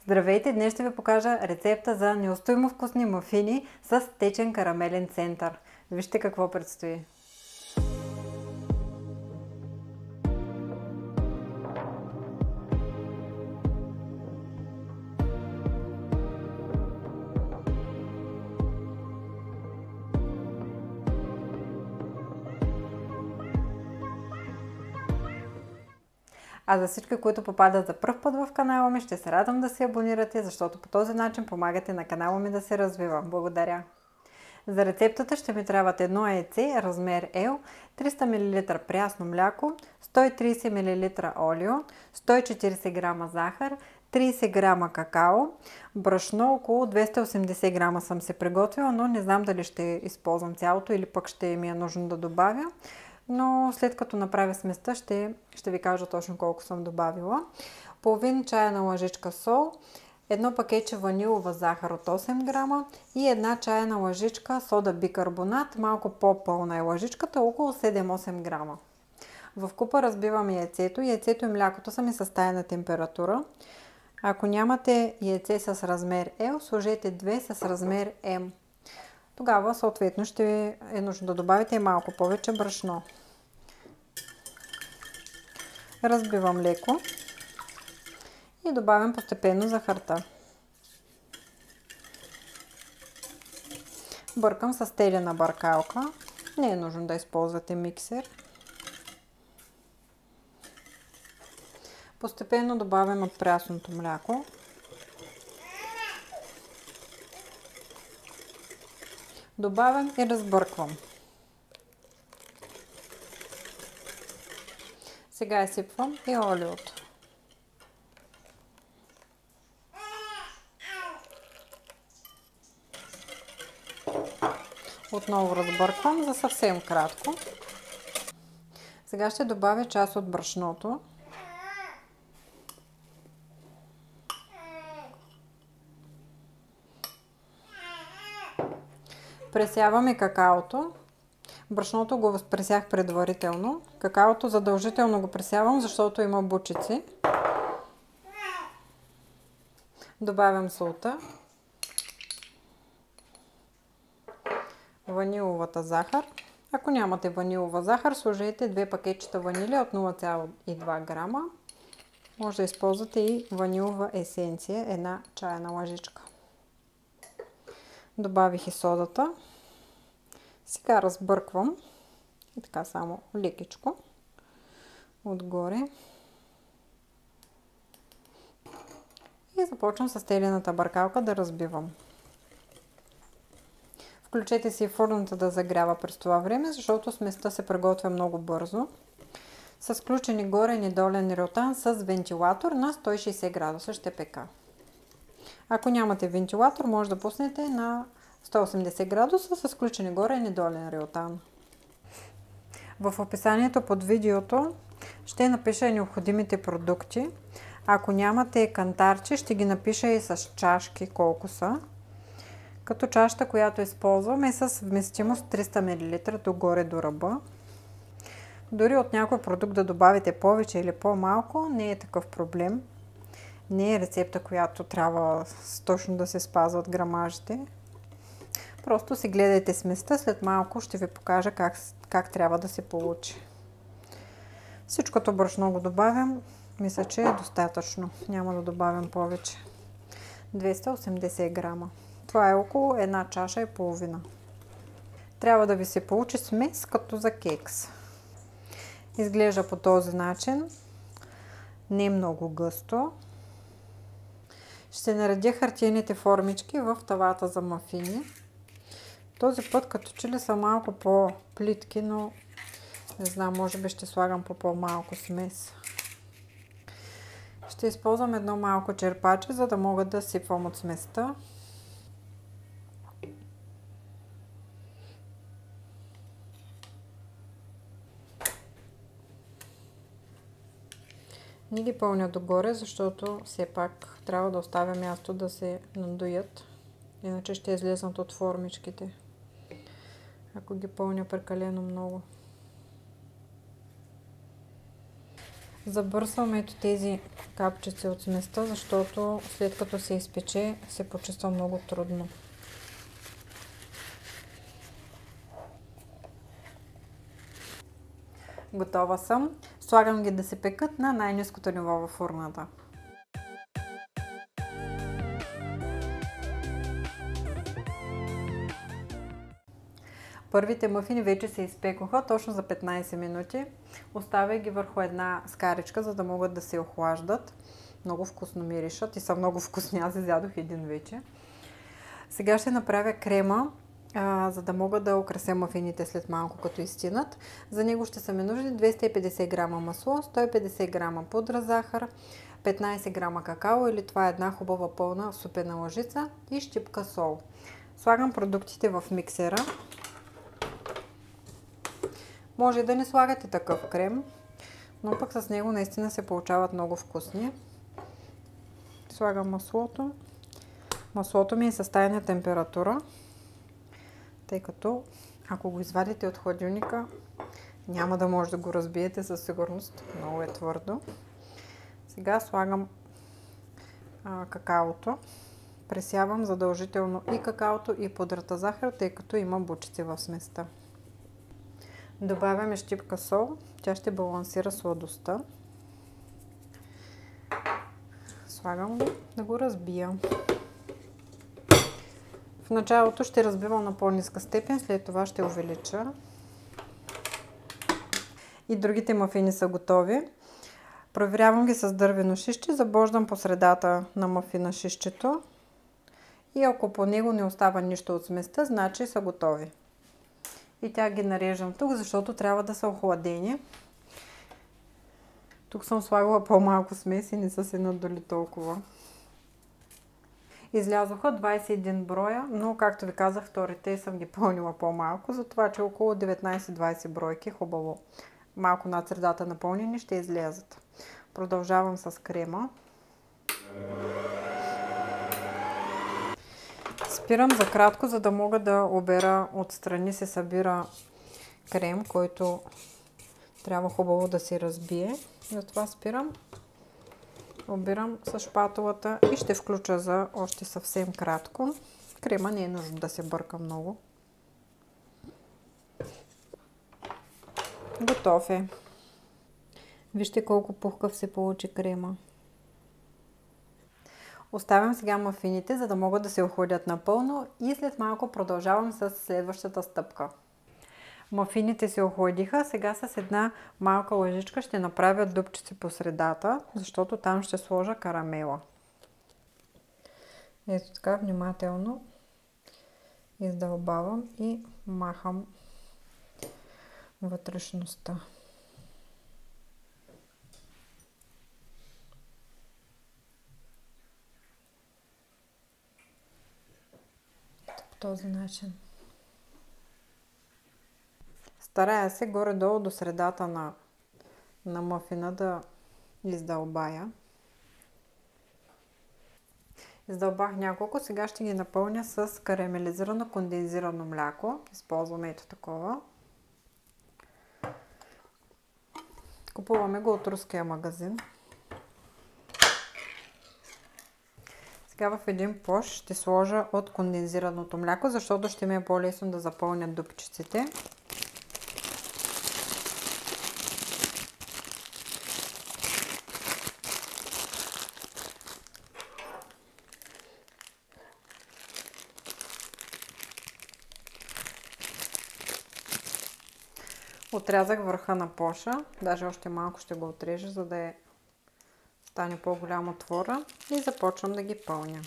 Здравейте! Днес ще ви покажа рецепта за неустоимо вкусни мафини с течен карамелен център. Вижте какво предстои. А за всички, които попадат за пръв път в канала ми, ще се радвам да се абонирате, защото по този начин помагате на канала ми да се развива. Благодаря! За рецептата ще ми трябват едно яйце, размер L, 300 мл прясно мляко, 130 мл олио, 140 г захар, 30 г какао, брашно около 280 г съм се приготвила, но не знам дали ще използвам цялото или пък ще ми е нужно да добавя. Но след като направя сместа, ще ви кажа точно колко съм добавила. Половин чайна лъжичка сол, едно пакетче ванилова захар от 8 грама и една чайна лъжичка сода бикарбонат, малко по-пълна е лъжичката, около 7-8 грама. В купа разбивам яйцето. Яйцето и млякото са ми с тайна температура. Ако нямате яйце с размер L, сложете 2 с размер M. Тогава съответно ще е нужно да добавите малко повече брашно. Разбивам леко и добавям постепенно захарта. Бъркам с телена бъркалка. Не е нужно да използвате миксер. Постепенно добавям от прясното мляко. Добавям и разбърквам. Сега изсипвам и олиото. Отново разбърквам за съвсем кратко. Сега ще добавя част от брашното. Пресявам и какаото. Брашното го пресях предварително. Какаото задължително го пресявам, защото има бучици. Добавям солта. Ваниловата захар. Ако нямате ванилова захар, сложете 2 пакетчета ванилия от 0,2 грама. Може да използвате и ванилова есенция, една чайна лъжичка. Добавих и содата. Сега разбърквам и така само лекичко отгоре. И започвам с телената бъркалка да разбивам. Включете си фурната да загрява през това време, защото сместа се приготвя много бързо. С включени горе недолен реотан с вентилатор на 160 градуса ще пека. Ако нямате вентилатор, може да пуснете на 180 градуса с включени горе недолен реотан. В описанието под видеото ще напиша необходимите продукти. Ако нямате кантарче, ще ги напиша и с чашки колко са. Като чашата, която използвам, е с вместимост 300 мл догоре до ръба. Дори от някой продукт да добавите повече или по-малко, не е такъв проблем. Не е рецепта, която трябва точно да се спазват грамажите. Просто си гледайте сместа, след малко ще ви покажа как трябва да се получи. Всичкото брашно го добавям, мисля, че е достатъчно. Няма да добавям повече. 280 грама. Това е около една чаша и половина. Трябва да ви се получи смес като за кекс. Изглежда по този начин. Не много гъсто. Ще наредя хартиените формички в тавата за мафини. Този път като че ли са малко по-плитки, но не знам, може би ще слагам по-малко смес. Ще използвам едно малко черпаче, за да мога да сипвам от сместа. Не ги пълня догоре, защото все пак трябва да оставя място да се надуят. Иначе ще излезнат от формичките, ако ги пълня прекалено много. Забърсвам ето тези капчици от сместа, защото след като се изпече, се почиства много трудно. Готова съм. Слагам ги да се пекат на най-ниското ниво във фурната. Първите мъфини вече се изпекоха точно за 15 минути. Оставя ги върху една скаричка, за да могат да се охлаждат. Много вкусно миришат и са много вкусни. Аз изядох един вече. Сега ще направя крема, за да мога да украся мъфините след малко, като изстинат. За него ще са ми нужни 250 грама масло, 150 грама пудра захар, 15 грама какао или това е една хубава пълна супена лъжица и щипка сол. Слагам продуктите в миксера. Може да не слагате такъв крем, но пък с него наистина се получават много вкусни. Слагам маслото. Маслото ми е с тайна температура, тъй като ако го извадите от хладилника, няма да може да го разбиете със сигурност. Много е твърдо. Сега слагам какаото. Пресявам задължително и какаото, и пудрата захар, тъй като има бучици в сместа. Добавяме щипка сол. Тя ще балансира сладостта. Слагам го да го разбия. В началото ще разбивам на по-ниска степен, след това ще увелича. И другите мафини са готови. Проверявам ги с дървено шишче, забождам по средата на мафина шишчето и ако по него не остава нищо от сместа, значи са готови. И тя ги нареждам тук, защото трябва да са охладени. Тук съм слагала по-малко смес и не са се надули толкова. Излязоха 21 броя, но както ви казах, вторите съм ги пълнила по-малко, затова че около 19-20 бройки, хубаво, малко над средата напълнени, ще излязат. Продължавам с крема. Спирам за кратко, за да мога да обера отстрани, се събира крем, който трябва хубаво да се разбие. Затова спирам. Обирам с шпатулата и ще включа за още съвсем кратко. Крема не е нужно да се бърка много. Готов е. Вижте колко пухкав се получи крема. Оставям сега мафините, за да могат да се охладят напълно и след малко продължавам с следващата стъпка. Мафините се охладиха, сега с една малка лъжичка ще направя дупчици по средата, защото там ще сложа карамела. Ето така, внимателно издълбавам и махам вътрешността. По този начин. Старая се горе-долу до средата на мафина да издълбая. Издълбах няколко, сега ще ги напълня с карамелизирано кондензирано мляко. Използваме ето такова. Купуваме го от руския магазин. Сега в един пош ще сложа от кондензираното мляко, защото ще ми е по-лесно да запълня дупчиците. Отрязах върха на поша, даже още малко ще го отрежа, за да стане по-голям отвора и започвам да ги пълня.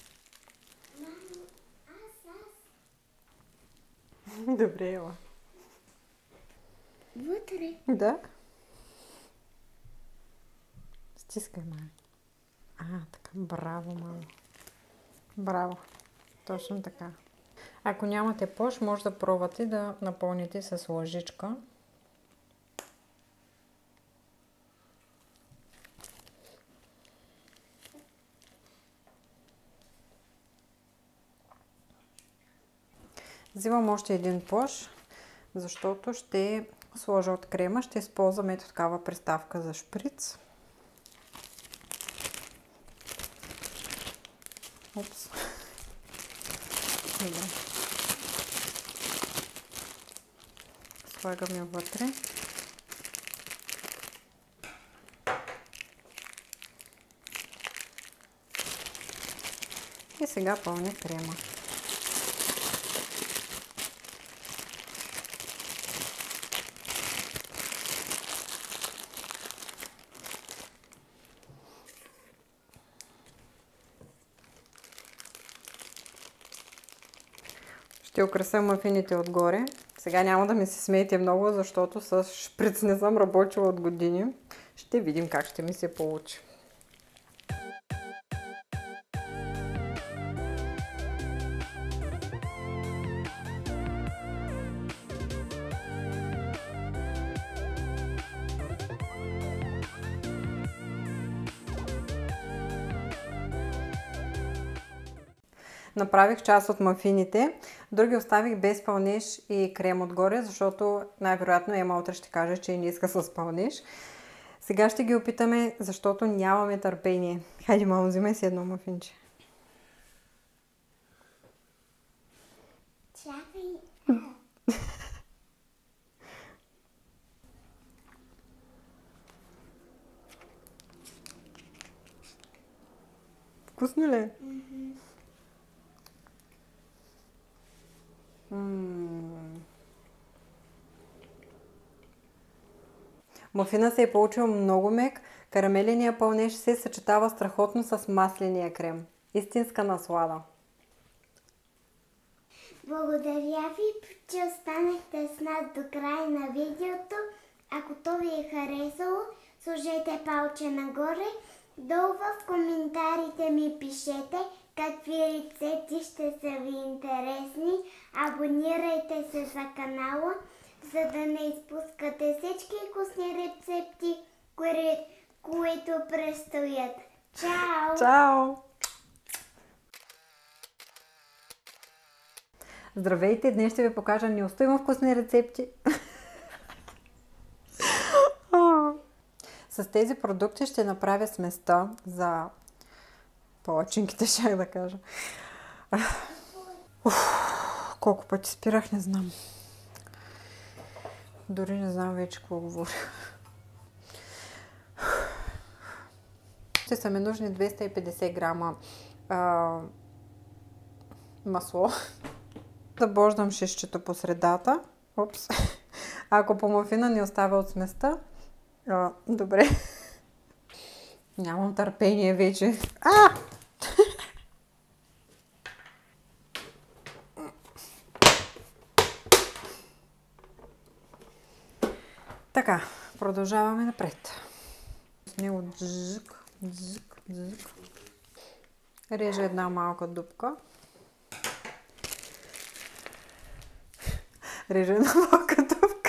Добре, ела. Вътре? Да. Стискай, мама. Така, браво, мама. Браво. Точно така. Ако нямате пош, може да пробвате да напълните с лъжичка. Взимам още един пош, защото ще сложа от крема, ще използвам ето такава приставка за шприц. Упс. Добре. Слагам я вътре. И сега пълня крема. Ще украся мафините отгоре. Сега няма да ми се смеете много, защото с шприц не съм работила от години. Ще видим как ще ми се получи. Направих част от мафините, други оставих без пълнеж и крем отгоре, защото най-вероятно Ема утре ще каже, че не иска с пълнеж. Сега ще ги опитаме, защото нямаме търпение. Хайде, мамо, взимай си едно мафинче. Чакай. Вкусно ли? Мафина се е получил много мек, карамеления пълнеж се съчетава страхотно с масления крем. Истинска наслада. Благодаря ви, че останахте с нас до края на видеото. Ако то ви е харесало, сложете палче нагоре. Долу в коментарите ми пишете какви рецепти ще са ви интересни. Абонирайте се за канала, за да не изпускате всички вкусни рецепти, които предстоят. Чао! Чао! Здравейте! Днес ще ви покажа неустоимо вкусни рецепти. С тези продукти ще направя сместа за палачинките, ще да кажа. Колко пъти спирах, не знам. Дори не знам вече какво говоря. Ще са ми нужни 250 грама масло. Забождам шишчето по средата. Опс. Ако по мафина не оставя от сместа, добре. Нямам търпение вече. Така, продължаваме напред. С него джик. Режа една малка дупка. Режа една малка дупка.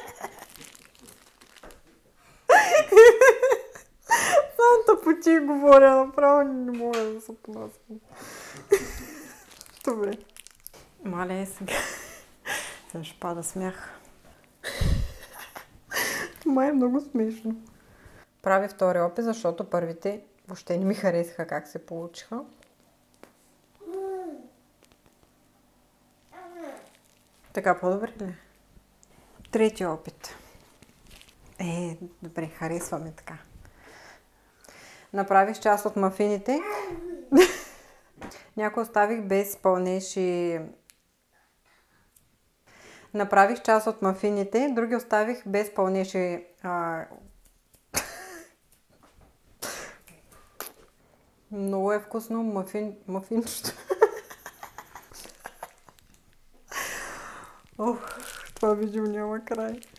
Само тъпоти говоря, направо не мога да се понасям. Добре. Мале, сега. Сега ще пада смях. Май е много смешно. Правя втори опит, защото първите въобще не ми харесаха как се получиха. Така по-добре ли? Трети опит. Добре, харесва ми така. Направих част от мафините. Някои оставих без пълнеж и... Направих част от мафините, други оставих без пълнеж и... Много е вкусно мафинчето. Това видео няма край.